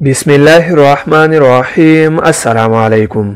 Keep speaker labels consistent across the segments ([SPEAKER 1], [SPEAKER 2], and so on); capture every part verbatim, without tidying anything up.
[SPEAKER 1] بسم اللہ الرحمن الرحیم۔ السلام علیکم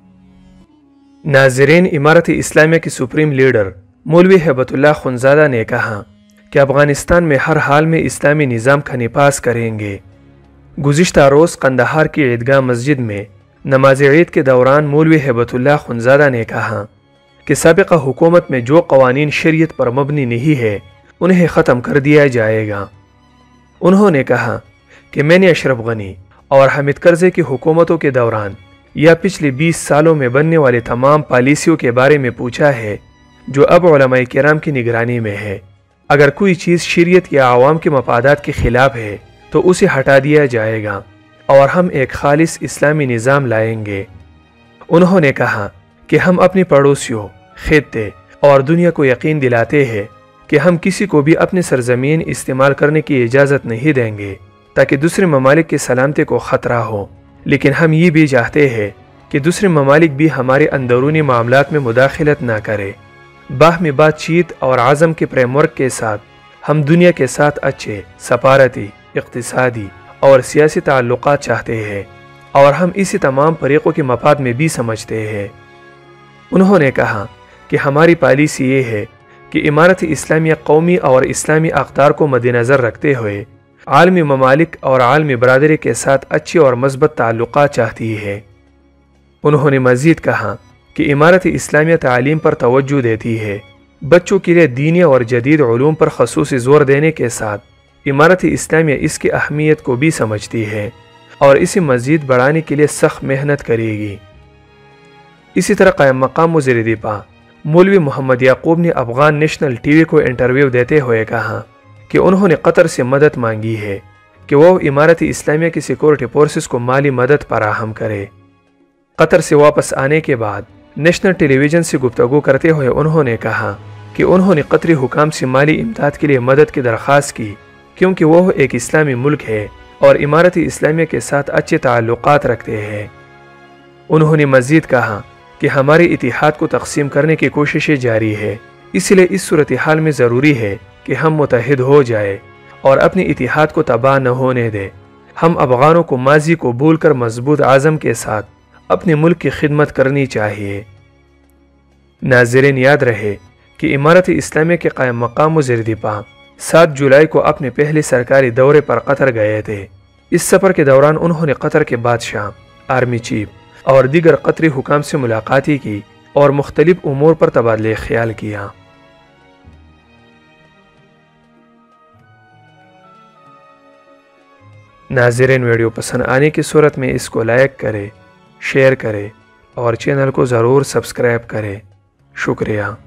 [SPEAKER 1] ناظرین، امارت اسلامیہ کی سپریم لیڈر مولوی ہیبت اللہ خنزادہ نے کہا کہ افغانستان میں ہر حال میں اسلامی نظام کا نفاذ کریں گے۔ گزشتہ روز قندھار کی عیدگاہ مسجد میں نماز عید کے دوران مولوی ہیبت اللہ خنزادہ نے کہا کہ سابقہ حکومت میں جو قوانین شریعت پر مبنی نہیں ہے انہیں ختم کر دیا جائے گا۔ انہوں نے کہا کہ میں نے اشرف غنی اور حامد کرزئی کی حکومتوں کے دوران یا پچھلے بیس سالوں میں بننے والے تمام پالیسیوں کے بارے میں پوچھا ہے جو اب علماء کرام کی نگرانی میں ہے۔ اگر کوئی چیز شریعت یا عوام کے مفادات کے خلاف ہے تو اسے ہٹا دیا جائے گا اور ہم ایک خالص اسلامی نظام لائیں گے۔ انہوں نے کہا کہ ہم اپنے پڑوسیوں، خطے اور دنیا کو یقین دلاتے ہیں کہ ہم کسی کو بھی اپنی سرزمین استعمال کرنے کی اجازت نہیں دیں گے تاکہ دوسرے ممالک کی سلامتی کو خطرہ ہو، لیکن ہم یہ بھی چاہتے ہیں کہ دوسرے ممالک بھی ہمارے اندرونی معاملات میں مداخلت نہ کرے۔ باہمی بات چیت اور عزم کے فریم ورک کے ساتھ ہم دنیا کے ساتھ اچھے سفارتی، اقتصادی اور سیاسی تعلقات چاہتے ہیں اور ہم اسی تمام فریقوں کے مفاد میں بھی سمجھتے ہیں۔ انہوں نے کہا کہ ہماری پالیسی یہ ہے کہ امارت اسلامیہ قومی اور اسلامی اقدار کو مد نظر رکھتے ہوئے عالمی ممالک اور عالمی برادری کے ساتھ اچھے اور مثبت تعلقات چاہتی ہے۔ انہوں نے مزید کہا کہ امارت اسلامیہ تعلیم پر توجہ دیتی ہے، بچوں کے لیے دینی اور جدید علوم پر خصوصی زور دینے کے ساتھ امارت اسلامیہ اس کی اہمیت کو بھی سمجھتی ہے اور اسے مزید بڑھانے کے لیے سخت محنت کرے گی۔ اسی طرح قائم مقام وزیر دفاع مولوی محمد یعقوب نے افغان نیشنل ٹی وی کو انٹرویو دیتے ہوئے کہا کہ انہوں نے قطر سے مدد مانگی ہے کہ وہ امارت اسلامیہ کی سیکورٹی فورسز کو مالی مدد فراہم کرے۔ قطر سے واپس آنے کے بعد نیشنل ٹیلی ویژن سے گفتگو کرتے ہوئے انہوں نے کہا کہ انہوں نے قطری حکام سے مالی امداد کے لیے مدد کی درخواست کی کیونکہ وہ ایک اسلامی ملک ہے اور امارت اسلامیہ کے ساتھ اچھے تعلقات رکھتے ہیں۔ انہوں نے مزید کہا کہ ہمارے اتحاد کو تقسیم کرنے کی کوششیں جاری ہے، اس لیے اس صورتحال میں ضروری ہے کہ ہم متحد ہو جائے اور اپنے اتحاد کو تباہ نہ ہونے دیں۔ ہم افغانوں کو ماضی کو بھول کر مضبوط عزم کے ساتھ اپنے ملک کی خدمت کرنی چاہیے۔ ناظرین، یاد رہے کہ امارت اسلامیہ کے قائم مقام وزیر دفاع سات جولائی کو اپنے پہلے سرکاری دورے پر قطر گئے تھے۔ اس سفر کے دوران انہوں نے قطر کے بادشاہ، آرمی چیف اور دیگر قطری حکام سے ملاقاتیں کی اور مختلف امور پر تبادلہ خیال کیا۔ ناظرین، ویڈیو پسند آنے کی صورت میں اس کو لائک کرے، شیئر کرے اور چینل کو ضرور سبسکرائب کرے۔ شکریہ۔